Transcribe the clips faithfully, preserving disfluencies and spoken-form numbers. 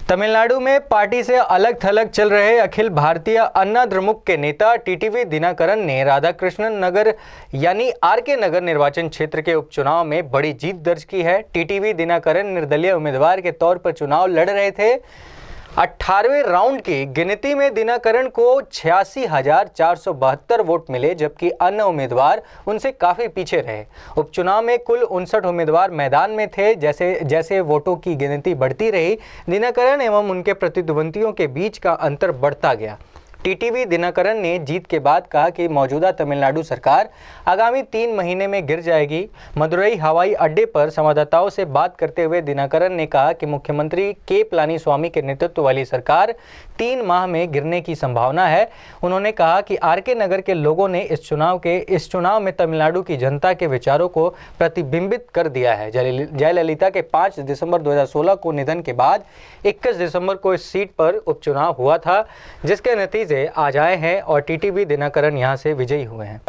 तमिलनाडु में पार्टी से अलग थलग चल रहे अखिल भारतीय अन्ना द्रमुक के नेता टीटीवी दिनकरन ने राधाकृष्णन नगर यानी आर के नगर निर्वाचन क्षेत्र के उपचुनाव में बड़ी जीत दर्ज की है। टीटीवी दिनकरन निर्दलीय उम्मीदवार के तौर पर चुनाव लड़ रहे थे। अठारहवें राउंड की गिनती में दिनकरन को छियासी हजार चार सौ बहत्तर वोट मिले, जबकि अन्य उम्मीदवार उनसे काफ़ी पीछे रहे। उपचुनाव में कुल उनसठ उम्मीदवार मैदान में थे। जैसे जैसे वोटों की गिनती बढ़ती रही, दिनकरन एवं उनके प्रतिद्वंदियों के बीच का अंतर बढ़ता गया। टीटीवी दिनकरन ने जीत के बाद कहा कि मौजूदा तमिलनाडु सरकार आगामी तीन महीने में गिर जाएगी। मदुरई हवाई अड्डे पर संवाददाताओं से बात करते हुए दिनकरन ने कहा कि मुख्यमंत्री के पलानीस्वामी के नेतृत्व वाली सरकार तीन माह में गिरने की संभावना है। उन्होंने कहा कि आर के नगर के लोगों ने इस चुनाव के इस चुनाव में तमिलनाडु की जनता के विचारों को प्रतिबिंबित कर दिया है। जयललिता के पाँच दिसंबर दो हज़ार सोलह को निधन के बाद इक्कीस दिसंबर को इस सीट पर उपचुनाव हुआ था, जिसके नतीजे आज आए हैं और टीटीवी दिनकरन यहां से विजयी हुए हैं।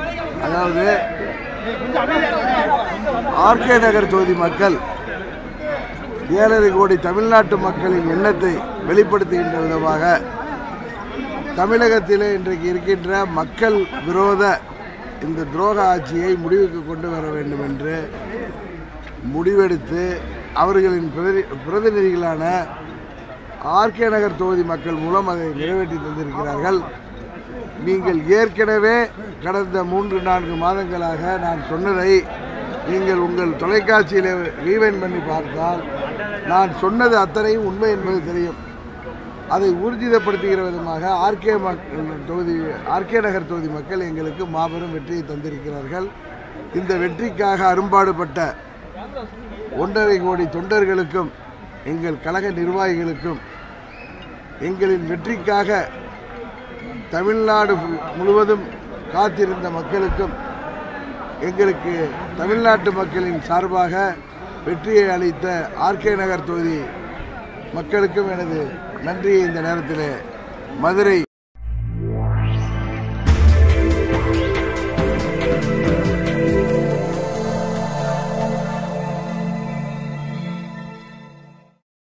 आर के नगर தொகுதி மக்கள் ஏழரை கோடி தமிழ்நாட்டு மக்களின் எண்ணத்தை வெளிப்படுத்துகின்ற விதமாக தமிழகத்திலே இன்றைக்கு இருக்கின்ற மக்கள் விரோத இந்த துரோக ஆட்சியை முடிவுக்கு கொண்டு வர வேண்டும் என்று முடிவெடுத்து அவர்களின் பிரதிநிதிகளான ஆர் கே நகர் தொகுதி மக்கள் மூலம் அதை நிறைவேற்றி தந்திருக்கிறார்கள். நீங்கள் ஏற்கனவே கடந்த மூன்று நான்கு மாதங்களாக நான் சொன்னதை நீங்கள் உங்கள் தொலைக்காட்சியில் ரீவைண்ட் பண்ணி பார்த்தால் நான் சொன்னது அத்தனையும் உண்மை என்பது தெரியும். அதை ஊர்ஜிதப்படுத்துகிற விதமாக ஆர்கே தொகுதி ஆர்கே நகர் தொகுதி மக்கள் எங்களுக்கு மாபெரும் வெற்றியை தந்திருக்கிறார்கள். இந்த வெற்றிக்காக அரும்பாடுபட்ட ஒன்றரை கோடி தொண்டர்களுக்கும் எங்கள் கழக நிர்வாகிகளுக்கும் எங்களின் வெற்றிக்காக தமிழ்நாடு முழுவதும் காத்திருந்த மக்களுக்கும் எங்களுக்கு தமிழ்நாட்டு மக்களின் சார்பாக வெற்றியை அளித்த ஆர் கே நகர் தொகுதி மக்களுக்கும் எனது நன்றியை இந்த நேரத்தில் மதுரை